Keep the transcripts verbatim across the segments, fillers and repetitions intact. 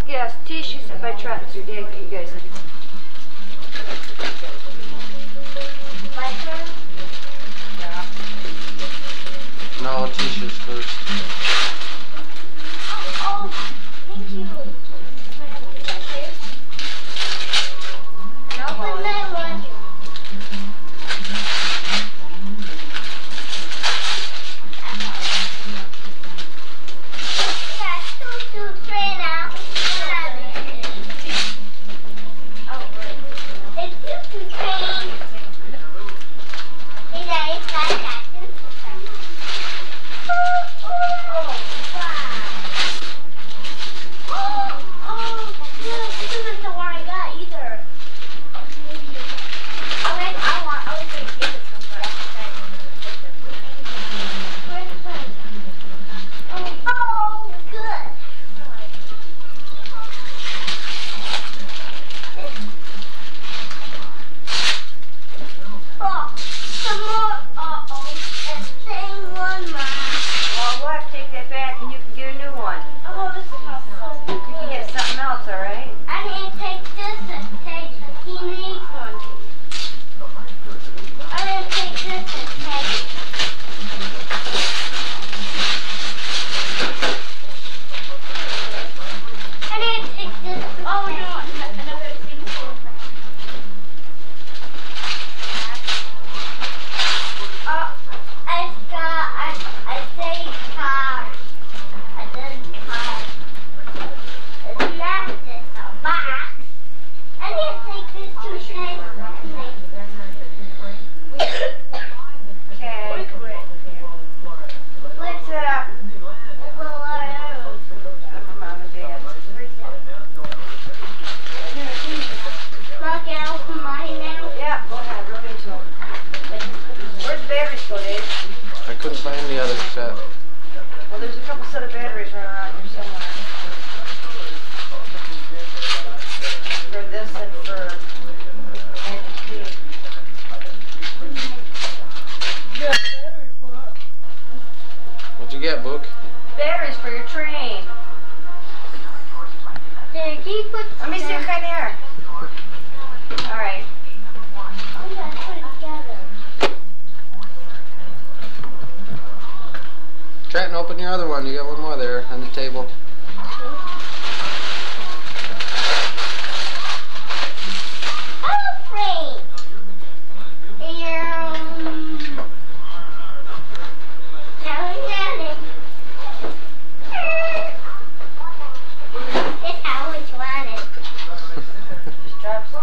Yes, tissues by Trent. So yeah, you guys. My turn? Yeah. No, tissues first. Oh, oh, thank you. And open that one. Yeah, two, two, three now. Oh, it's two, two, three. Hey, that is not that. Oh, oh, wow. Oh, oh, yeah, this isn't the one I got either. I mean, I want, I was going to give this one for us. Where's the pen? Oh, oh, good. Oh, some more. Uh-oh. And same one, Mom. Well, we'll have to take that back and you can get a new one. Oh, this smells so You good. can get something else, all right? I need to take this and take he needs one. I need to take this and take it. I need to take this. Oh no, another thing. Oh, I got, I, I say card. I did card. It's not this a box. I need to take this to Shane. Okay. Lift it up. Well, I I'm Mom and Dad. Look, can I open mine now? Yeah, go ahead. Look into it. Where's the batteries go, Dave? I couldn't find the other set. Well, there's a couple set of batteries running around here somewhere. For this and for Mac and Cheese. What'd you get, Book? Batteries for your train. There, can you put Let me see what kind they are. All right. We gotta put it together. Trenton, open your other one. You got one more there on the table. Airplane. Um, now we got it. That's how we want it. Just drop some.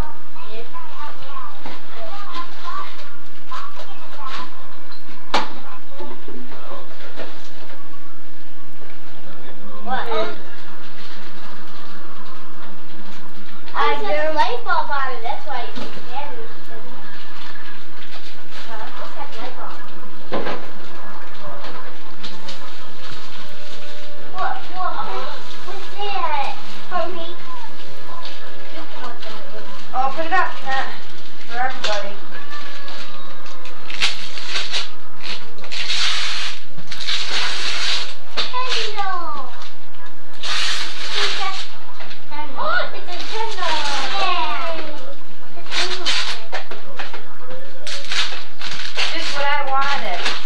What? Oh. I took the light bulb out of it. That's why it's battery. Huh? What's that light bulb? What? What? What's that? For me? Oh, put it up. Uh, for everybody. Hello. Who's that? Oh, it's a Nintendo. Yeah. It's a Just what I wanted.